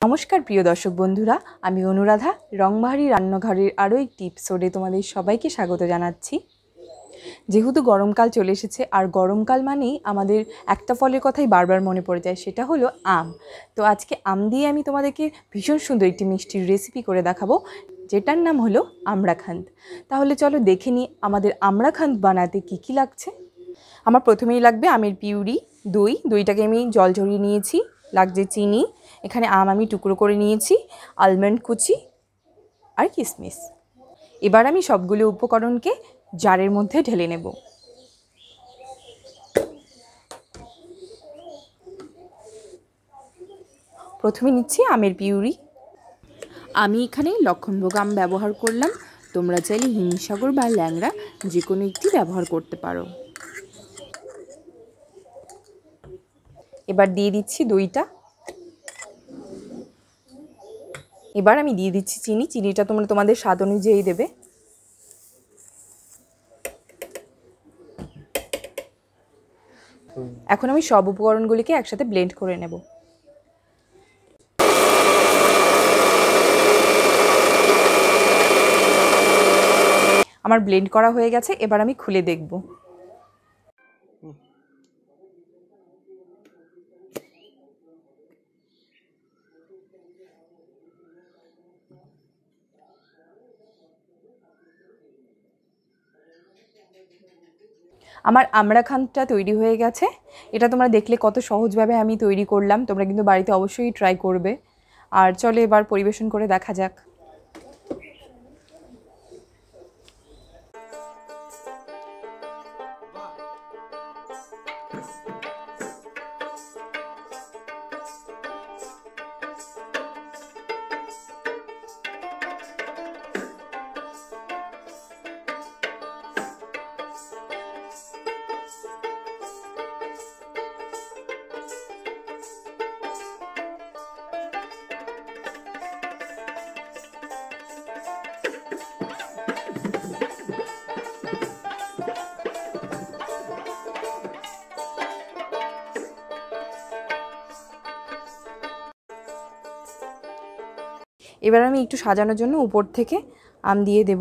নমস্কার প্রিয় দর্শক বন্ধুরা, আমি অনুরাধা রংবাহারি রান্নাঘরের আরও একটি এপিসোডে তোমাদের সবাইকে স্বাগত জানাচ্ছি। যেহেতু গরমকাল চলে এসেছে, আর গরমকাল মানেই আমাদের একটা ফলের কথাই বারবার মনে পড়ে যায়, সেটা হলো আম। তো আজকে আম দিয়ে আমি তোমাদেরকে ভীষণ সুন্দর একটি মিষ্টির রেসিপি করে দেখাবো, যেটার নাম হলো আমড়াখান্দ। তাহলে চলো দেখে নিই আমাদের আমড়াখান্দ বানাতে কী কী লাগছে। আমার প্রথমেই লাগবে আমের পিউরি, দইটাকে আমি জল ঝরিয়ে নিয়েছি, লাগছে চিনি, এখানে আম আমি টুকরো করে নিয়েছি, আলমন্ড কুচি আর কিশমিশ। এবার আমি সবগুলো উপকরণকে জারের মধ্যে ঢেলে নেব। প্রথমে নিচ্ছি আমের পিউরি। আমি এখানে লক্ষণভোগ আম ব্যবহার করলাম, তোমরা চাইলে হিমসাগর বা ল্যাংড়া যে কোনো একটি ব্যবহার করতে পারো। এবার দিয়ে দিচ্ছি দইটা। এবার আমি দিয়ে দিচ্ছি চিনিটা তোমরা তোমাদের স্বাদ অনুযায়ী দেবে। এখন আমি সব উপকরণগুলিকে একসাথে ব্লেন্ড করে নেব। আমার ব্লেন্ড করা হয়ে গেছে, এবার আমি খুলে দেখব। আমার আমড়াখান্দটা তৈরি হয়ে গেছে। এটা তোমরা দেখলে কত সহজভাবে আমি তৈরি করলাম, তোমরা কিন্তু বাড়িতে অবশ্যই ট্রাই করবে। আর চলো এবার পরিবেশন করে দেখা যাক। এবার আমি একটু সাজানোর জন্য উপর থেকে আম দিয়ে দেব।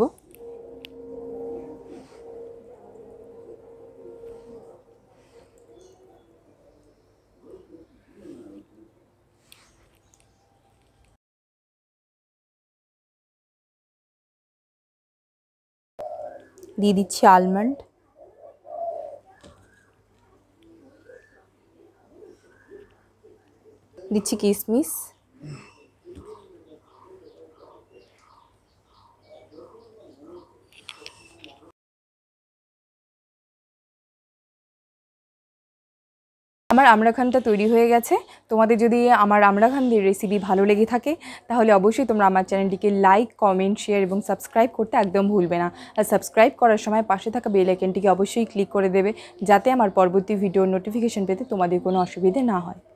দিয়ে দিচ্ছি আলমন্ড, দিচ্ছি কিশমিশ, আমার আমড়াখান্দটা তৈরি হয়ে গেছে। তোমাদের যদি আমার আমড়াখান্দের রেসিপি ভালো লেগে থাকে তাহলে অবশ্যই তোমরা আমার চ্যানেলটিকে লাইক, কমেন্ট, শেয়ার এবং সাবস্ক্রাইব করতে একদম ভুলবে না। আর সাবস্ক্রাইব করার সময় পাশে থাকা বেল আইকনটিকে অবশ্যই ক্লিক করে দেবে, যাতে আমার পরবর্তী ভিডিওর নোটিফিকেশন পেতে তোমাদের কোনো অসুবিধে না হয়।